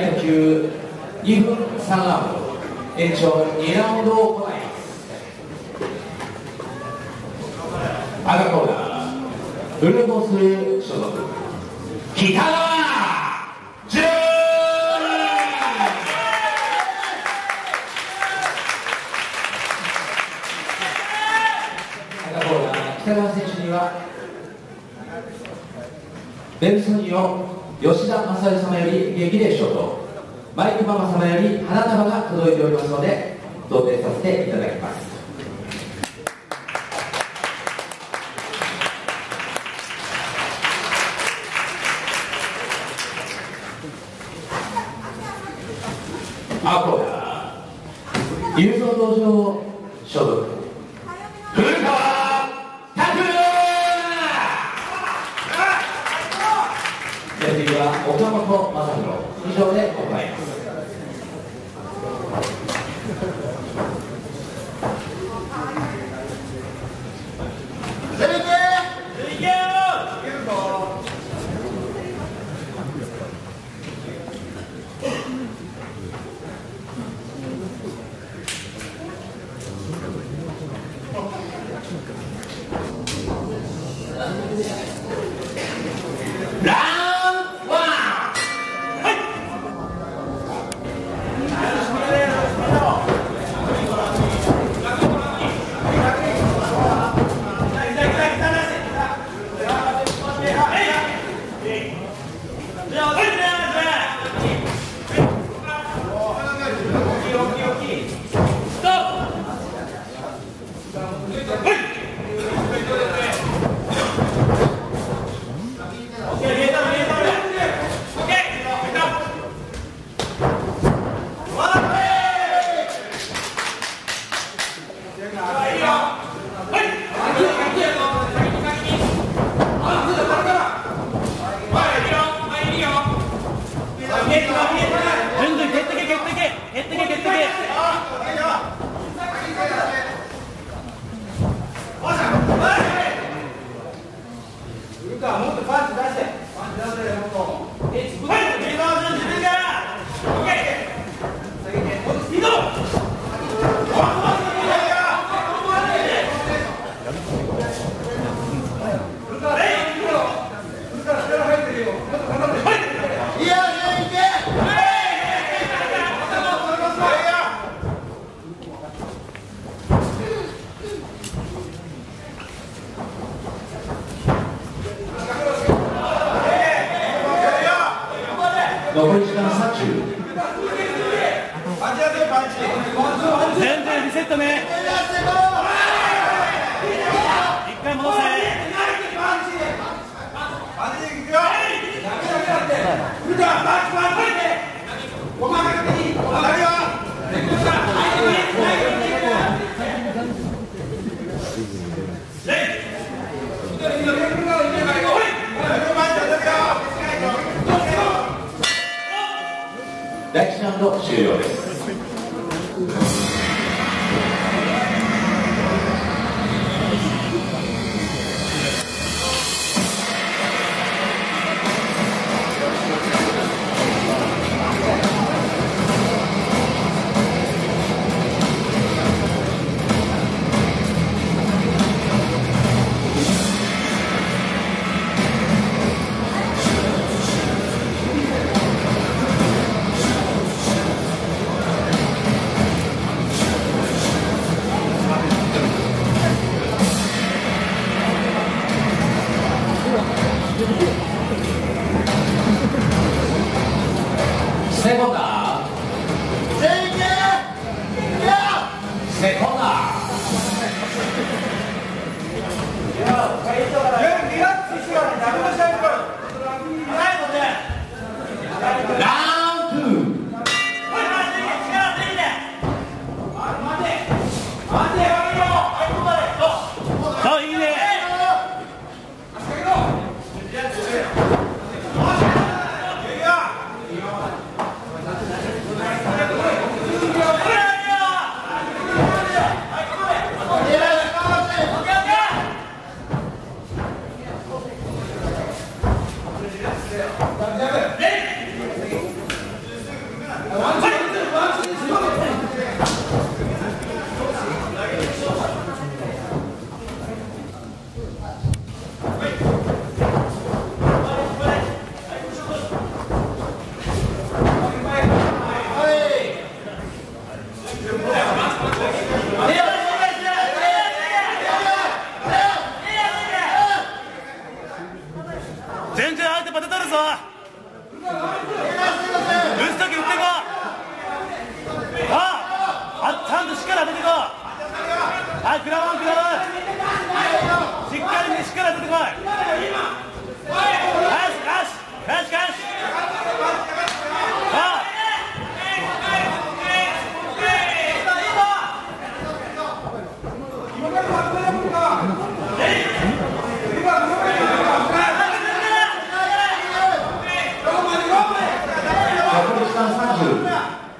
途中2分3ラウンド、延長2ラウンドを行います。赤コーナーフルボス所属北川純。赤コーナー北川選手にはベルソニオ吉田正義様より激励賞とマイクママ様より花束が届いておりますので贈呈させていただきます。青コーナー友情道場所属古川拓郎。次は岡本正弘以上で行います。残り時間30。 全然リセットね。一回戻せ。 第1ラウンド終了です。セコンダセコンダラウンド2。 いいね。 全然相手バテとるぞ。打つとき打ってこう。ちゃんとしっかり当ててこう。はい、食らわん食らわん。しっかりね、しっかり当ててこい。よし。 残り時間30。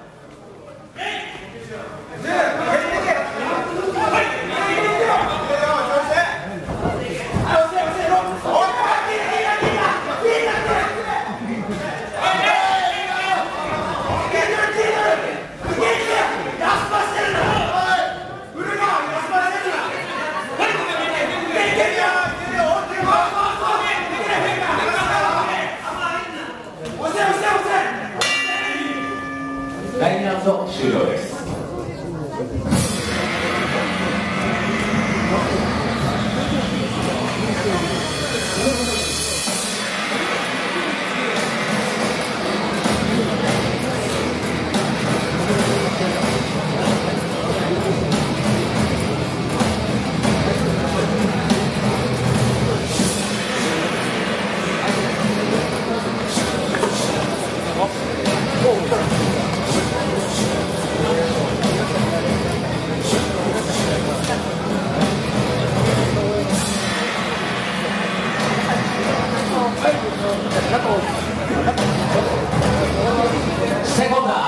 第2ラウンド終了です。セコンダ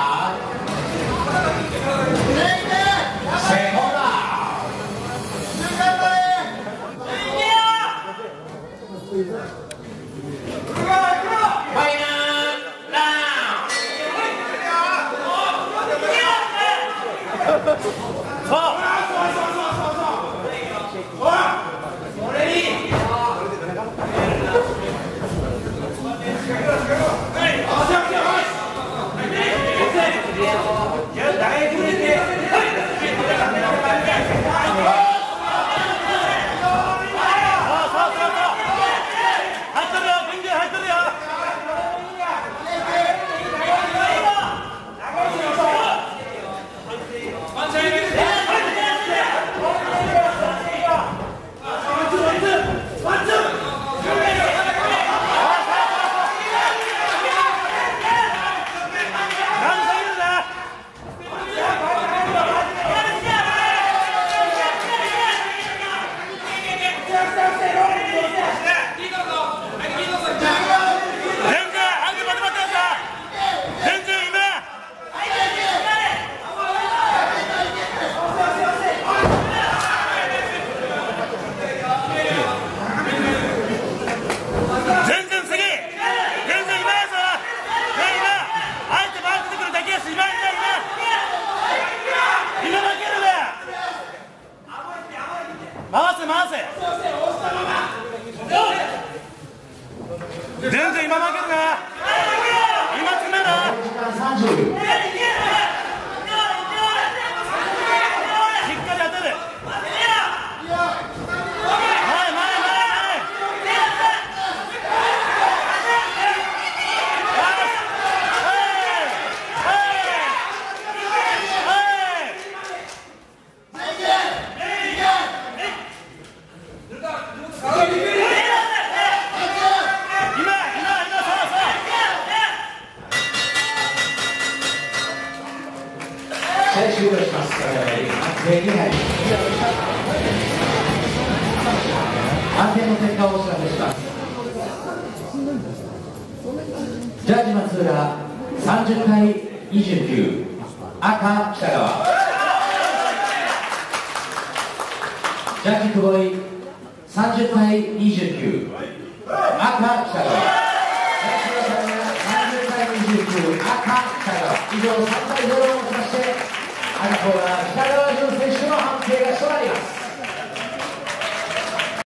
全然今負けるな。今詰めな。しっかり当てる。 終了します。安定の結果をお知らせします。ジャッジ松浦30対29、赤北川。ジャッジ久保井30対29、赤北川。ジャッジ30対29、赤北川。 上3対0をもちまして赤コーナー北川潤選手の判定がとなります。